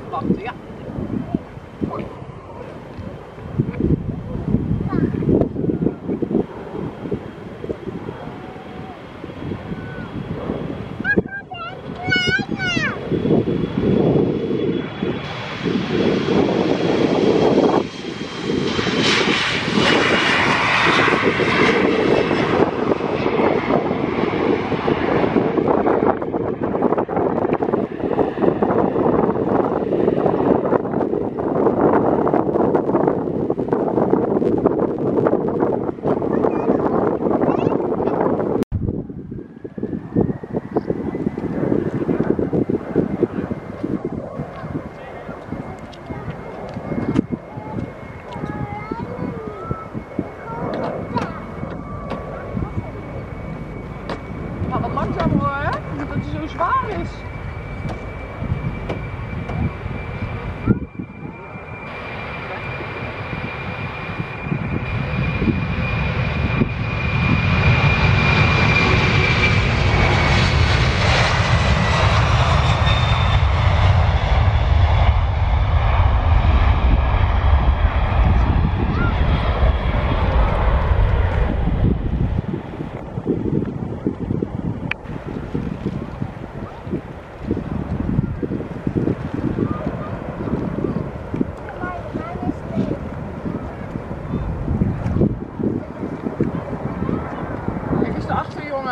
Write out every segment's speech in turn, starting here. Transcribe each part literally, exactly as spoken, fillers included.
wachten, ja. Ga wat langzamer hoor, omdat het zo zwaar is. Achter jongen.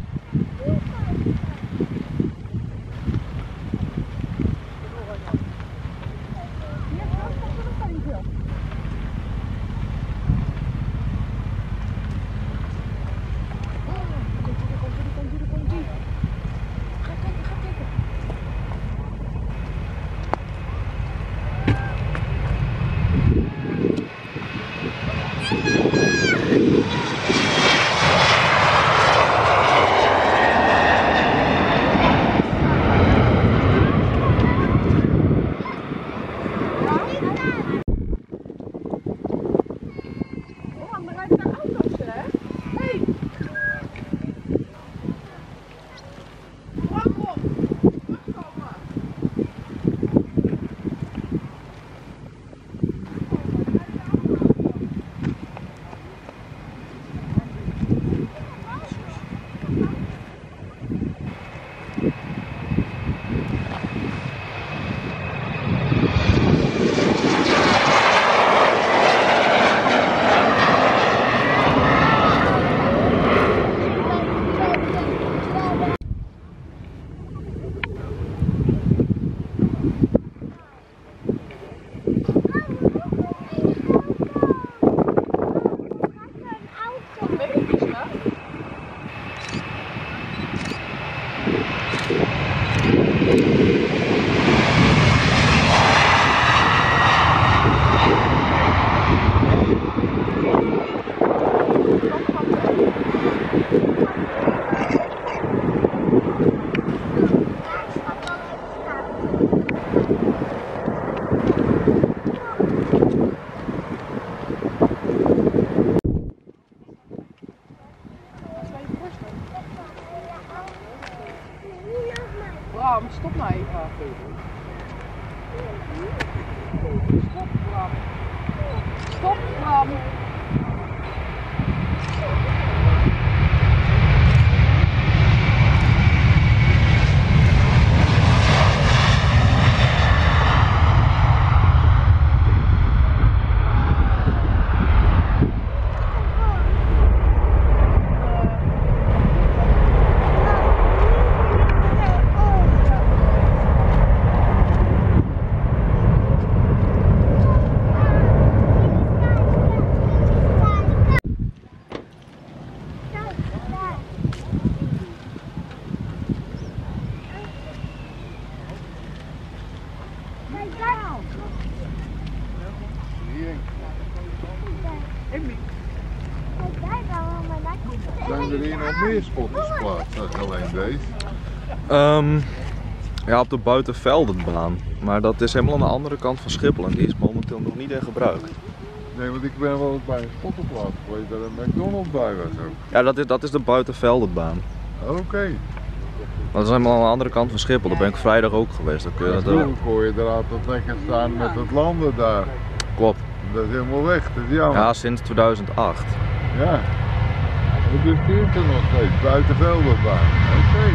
Bram, stop nou even. Stop, Bram. Stop, Bram. Zijn er hier nog meer spotters geplaatst dan alleen deze? Um, ja, op de Buitenveldenbaan. Maar dat is helemaal aan de andere kant van Schiphol en die is momenteel nog niet in gebruik. Nee, want ik ben wel eens bij een spotterplaats geweest dat een McDonald's bij was ook. Ja, dat is, dat is de Buitenveldenbaan. Oké. Okay. Dat is helemaal aan de andere kant van Schiphol, daar ben ik vrijdag ook geweest. Dan kun je dat Vroeger kon je er altijd lekker staan met het landen daar. Klopt. Dat is helemaal weg, dat is jammer. Ja, sinds tweeduizend acht. Ja. Het bestuurt er nog steeds, buiten Velderbaan. Oké.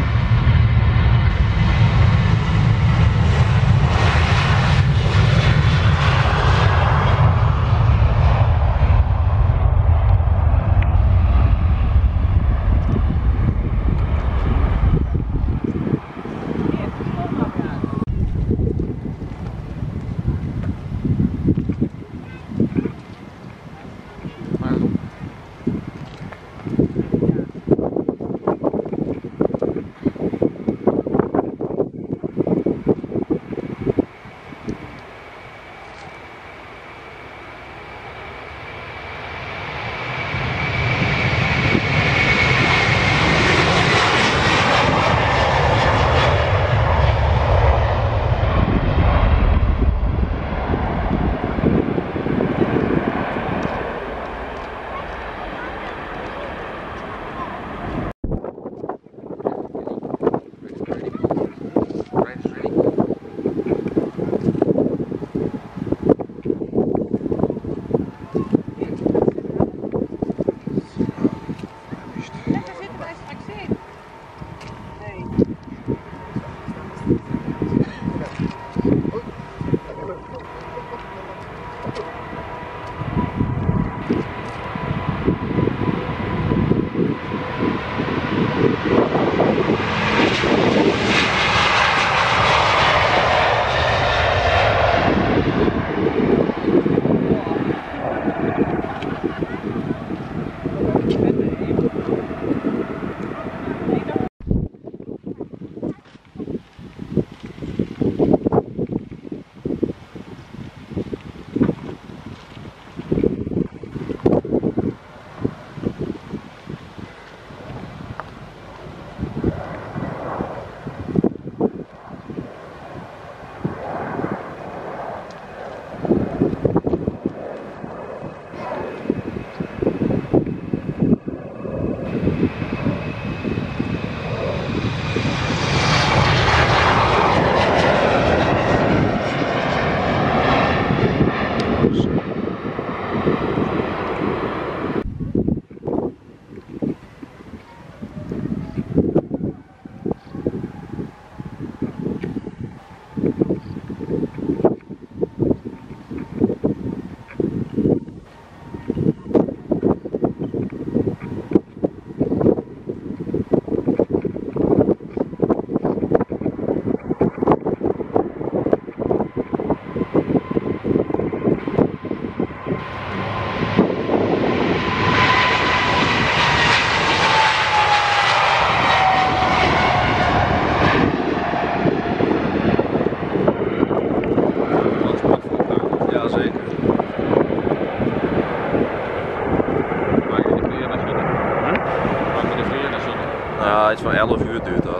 Ja, iets van elf uur duurt dat.